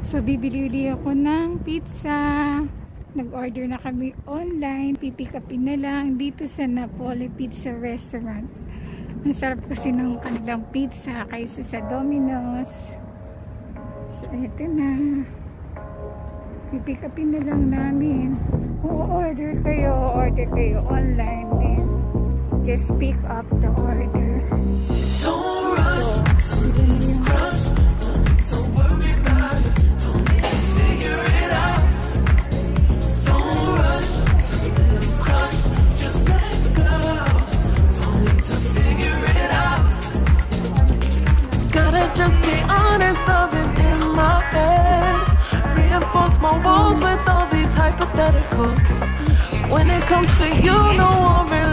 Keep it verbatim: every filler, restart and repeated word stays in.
So, bibili ako ng pizza. Nag-order na kami online. Pipick upin na lang dito sa Napoli Pizza Restaurant. Ang sarap kasi ng kanilang pizza kaysa sa Domino's. So, ito na. Pipick upin na lang namin. Kung order kayo, order kayo online din. Just pick up the order. Don't rush, don't crush, don't worry about it. Don't need to figure it out. Don't rush, don't crush, just let go. Don't need to figure it out. Gotta just be honest, I've been in my bed. Reinforce my walls with all these hypotheticals. When it comes to you, no one really